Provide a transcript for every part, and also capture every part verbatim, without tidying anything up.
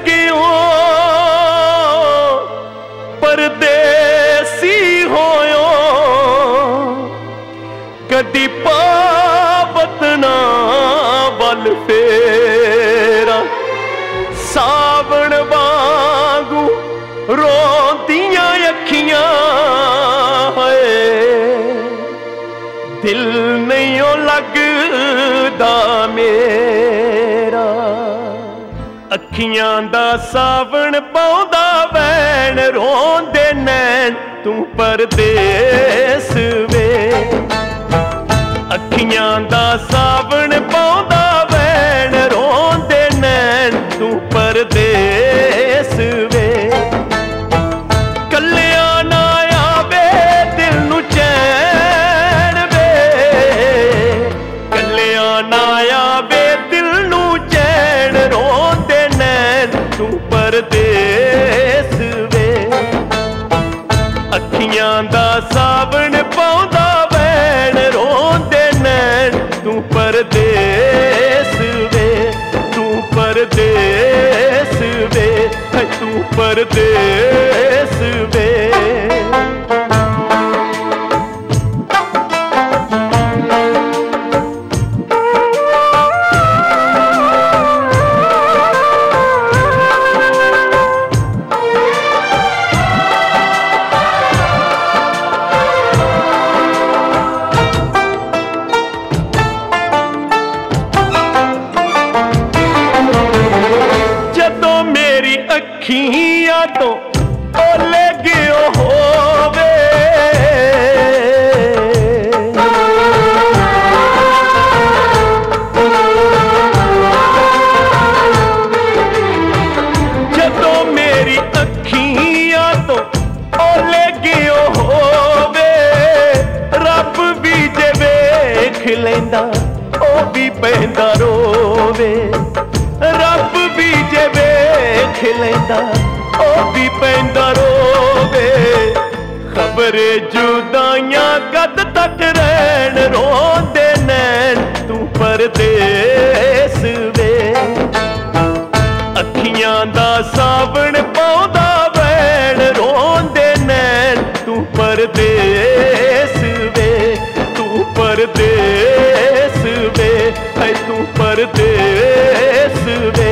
क्यों परदेसी होयो, कदी पावत ना बल फेरा, सावण वांगू रोंदियां अखियां है, दिल नहीं लगदा मेरा। अखियां दा सावण पौंदा वैन, रोंदे नैन तू परदेस वे। अखियां दा सावण पौंदा वैन, रोंदे नैन तू परदेस वे। कल्लिया ना आवे दिल नू चैन वे, कल्लिया ना आवे दिल नू चैन, रोंदे नैन तू परदेस वे। अखियां दा सावण पौंदा वैन, रोंदे नैन तू परदेस वे, तू परदेस वे, तू परदेस वे। अखियां तो ओले गियो होवे, जदों मेरी अखियां तो ओले गियो होवे, रब भी जे वेख लैंदा ओ भी पैंदा रोवे। रब भी जे वेख लैंदा ओ भी पैंदा रोवे। खबरे जुदाइयां कद तक रहन, रोंदे नैन तू परदेस वे। अखियां दा सावण पौंदा वैन, रोंदे नैन तू परदेस वे, तू परदेस वे, है तू परदेस वे।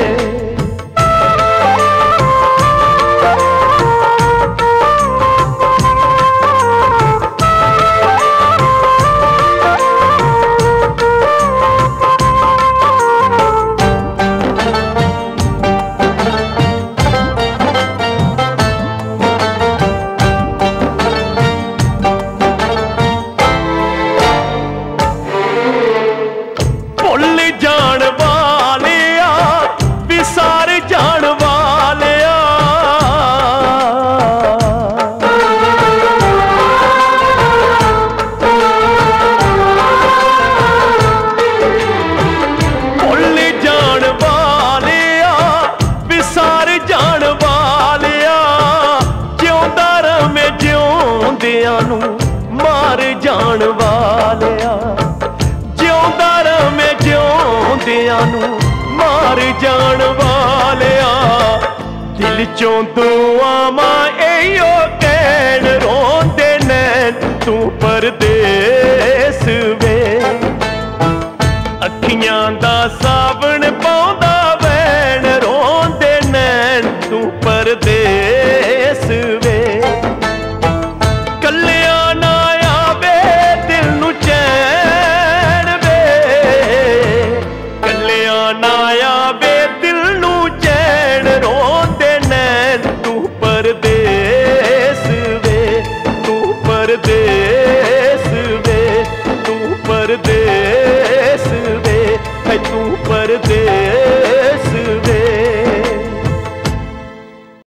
मार जान वालिया, जिउंदा रवे जिउंदियां नू मार जान वालिया। दिल चों दुआवां इहो कहण, रोंदे नैन तू परदेस वे। अखियां दा सावण पौंदा वैन, रोंदे नैन तू परदेस वे। कल्लिया ना आवे दिल नू चैन वे, कल्लिया ना आवे दिल नू चैन, रोंदे नैन तू परदेस वे, तू परदेस वे, तू परदेस